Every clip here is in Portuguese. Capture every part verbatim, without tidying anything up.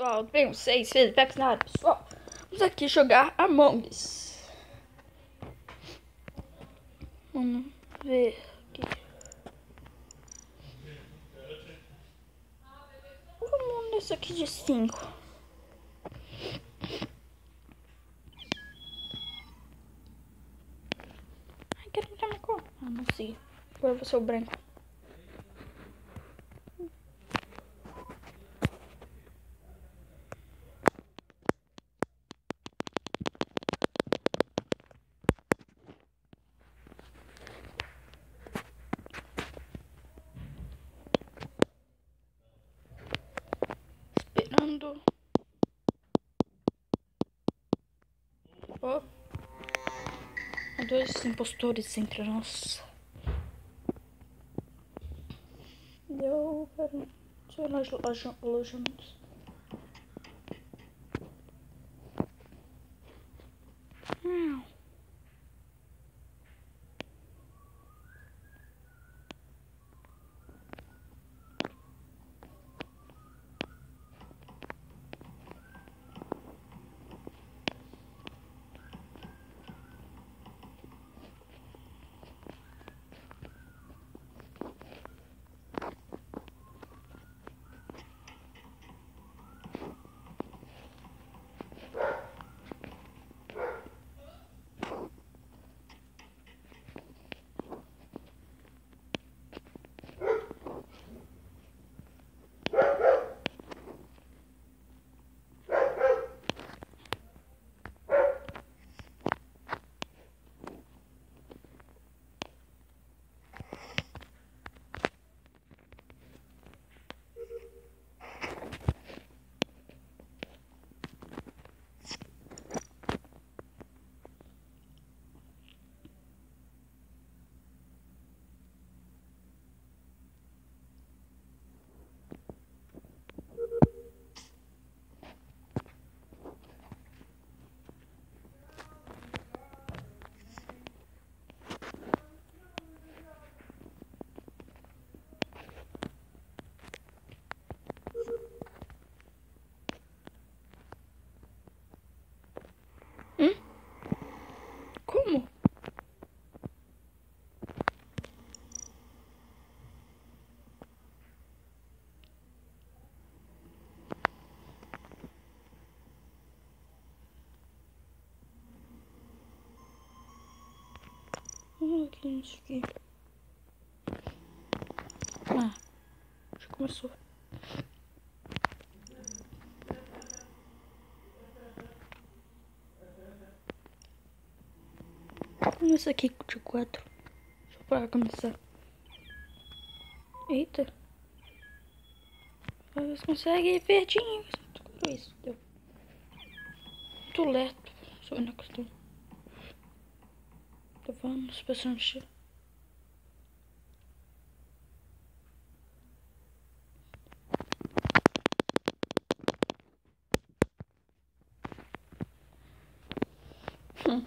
pessoal, tudo bem? Vocês, feedbacks na área, pessoal. Vamos aqui jogar Among Us. Vamos ver aqui. Vamos nesse aqui de cinco. Ai, quero mudar minha cor. Ah, não sei. Agora eu vou ser o branco. Esperando. Oh. Há dois impostores entre nós. Eu quero... Deixa eu ir nos alojamentos. Hum. Hum? Como? Vamos aqui nisso aqui. Ah, já começou. Vamos esse aqui de quatro. Deixa eu parar começar. Eita. Você consegue ir pertinho. Tudo isso, deu. Muito lento. Sou na costume. Então vamos passar no chão. Hum.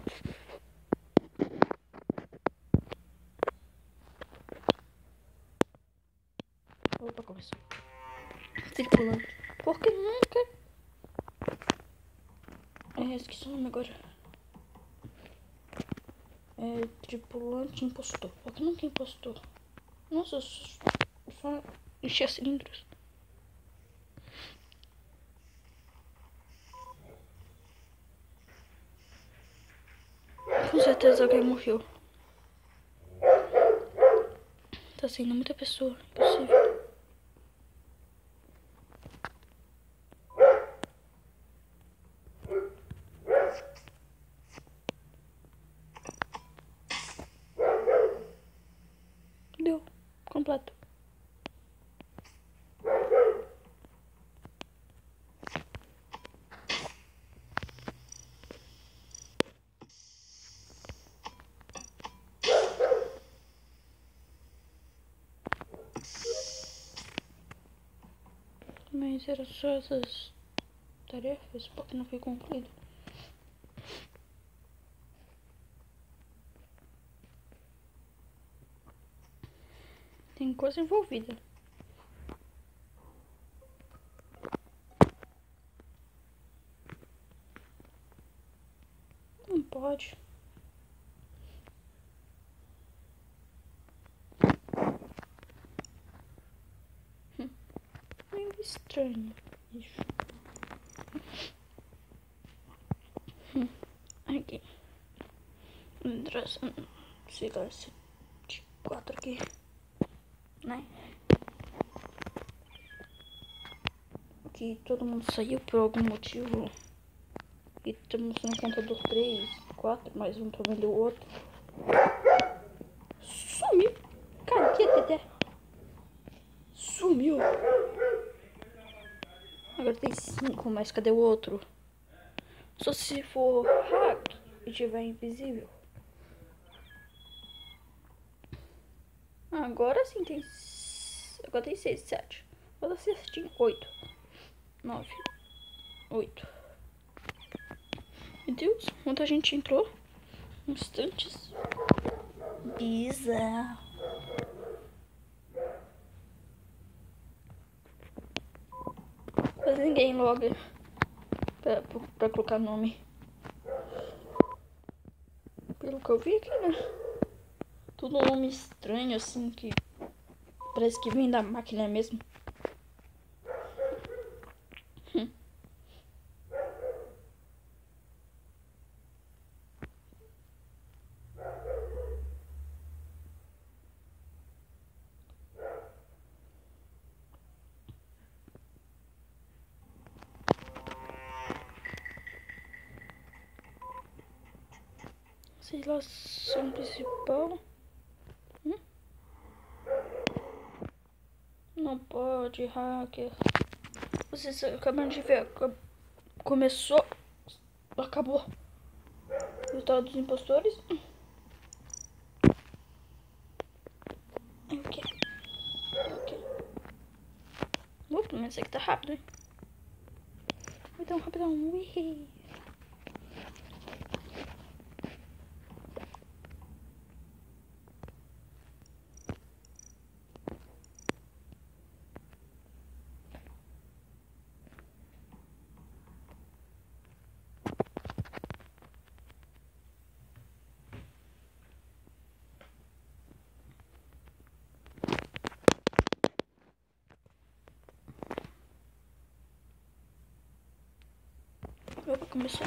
Opa, começou. Tripulante. Por que nunca? É, esqueci o nome agora. É tripulante impostor. Por que nunca impostor? Nossa, só encher cilindros. Com certeza alguém morreu. Tá sendo muita pessoa. Impossível. Deu. Completo. Mas eram só essas tarefas, porque não foi concluído. Tem coisa envolvida. pode. Hum, meio estranho isso. Hum, aqui. Sei lá, esse quatro aqui, né? Que todo mundo saiu por algum motivo. E estamos no contador três, quatro, mais um também do outro. Sumiu! Cadê, Dedé? Sumiu! Agora tem cinco, mas cadê o outro? Só se for hack e tiver invisível. Agora sim tem. Agora tem seis, sete. Agora certinho. Oito. Nove. Oito. Meu Deus, muita gente entrou. Instantes. Bizarro. Mas ninguém loga pra, pra, pra colocar nome. Pelo que eu vi aqui, né? Tudo nome estranho, assim, que parece que vem da máquina mesmo. Hum. Sei lá, som principal. Hum? Não pode, hacker. Vocês acabaram de ver. Começou. Acabou. Resultado dos impostores. É o quê? É o quê? Opa, mas esse aqui tá rápido, hein? Rapidão, rapidão. Ui. Opa, começou.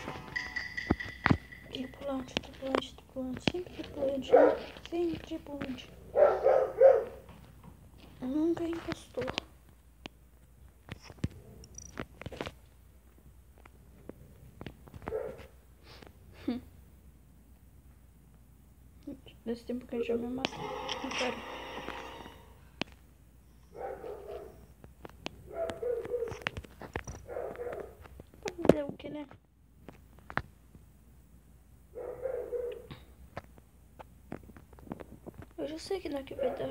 Tripulante, tripulante, tripulante. Sempre tripulante. Sempre tripulante. Nunca impostor. Hum. Nesse tempo que a gente já me matou. Não quero. Pra fazer o que, né? Eu já sei que não é que vai dar.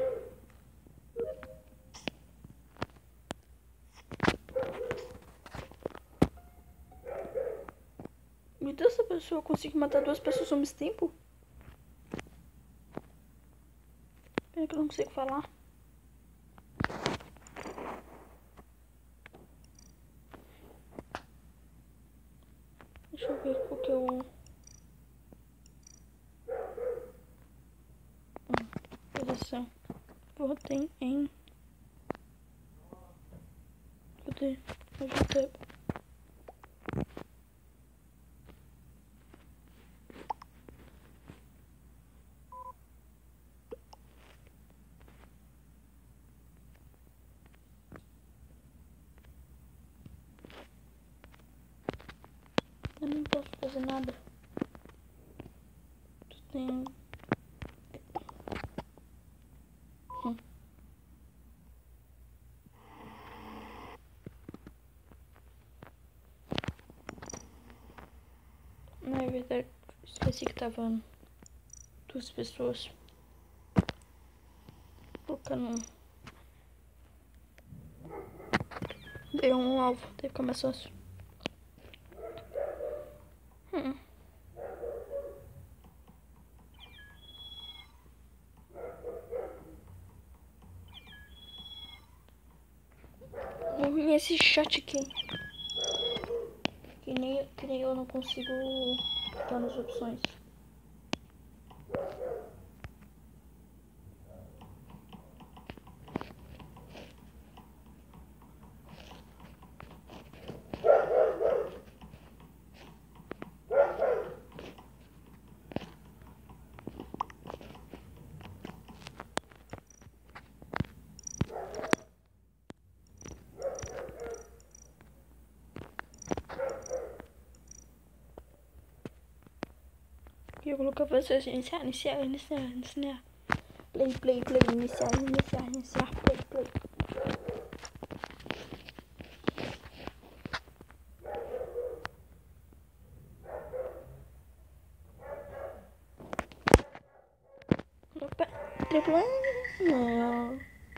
Meu Deus, essa pessoa consegue matar duas pessoas ao mesmo tempo? Pena que eu não consigo falar. Deixa eu ver qual que é o... Hum, posição. Votem em... Cadê? Ajuda. Eu não posso fazer nada. Tu tem... Hum. Não, é verdade. Esqueci que tava duas pessoas. Colocando... Deu um alvo. Daí fica mais fácil. Hum. Esse chat aqui. Que nem, que nem eu não consigo Tá nas opções. E eu colocar vocês iniciar, iniciar, iniciar, iniciar. Play, play, play, iniciar, iniciar, iniciar, play, play. Opa, triplo. Não.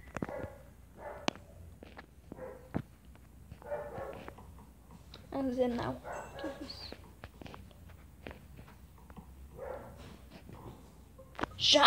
Vamos dizer não. Que isso? Já?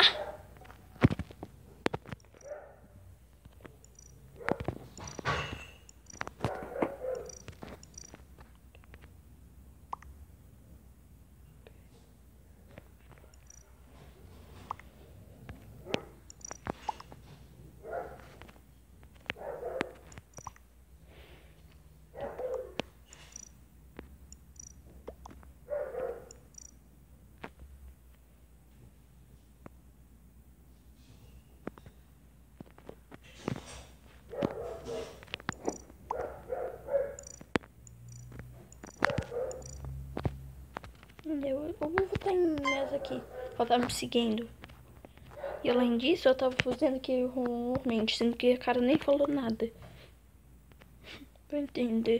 Eu, eu vou votar em nessa aqui. Ela tá me seguindo. E além disso, eu tava fazendo aqui rumormente, sendo que a cara nem falou nada. Pra entender.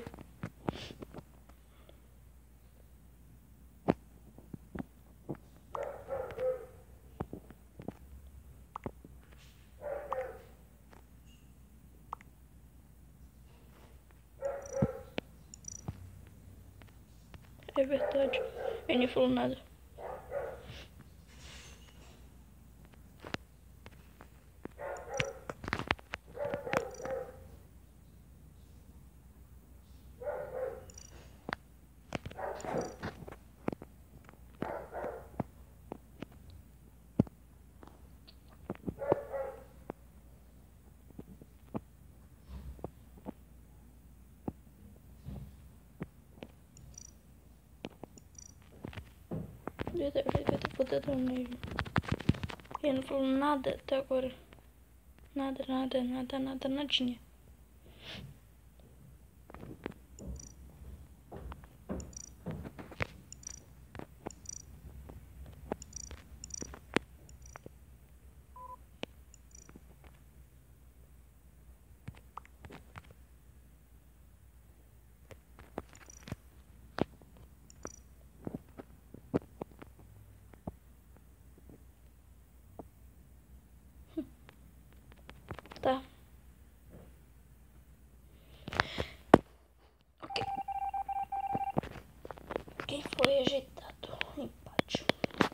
É verdade. Ele nem falou nada. Eu vou tentar nele. Ele não falou nada até agora. Nada, nada, nada, nada, nadinha. Tá. Ok. Quem foi ajeitado? Empate.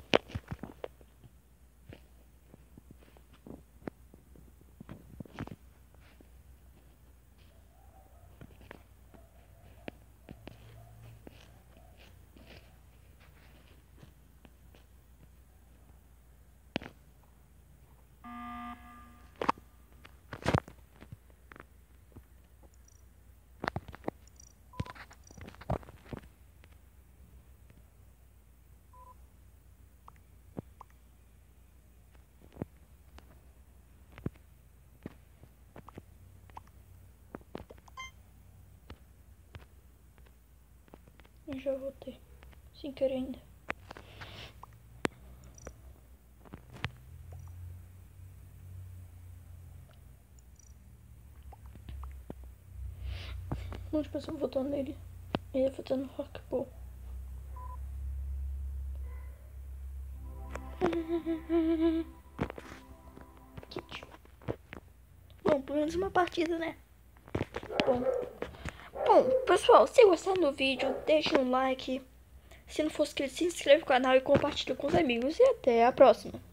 Eu já voltei. Sem querer ainda. Um monte de pessoa votou nele. Ele votou no Rockball. Bom, pelo menos uma partida, né? Bom. Bom, pessoal, se gostaram do vídeo, deixem um like. Se não for inscrito, se inscreve no canal e compartilhe com os amigos. E até a próxima.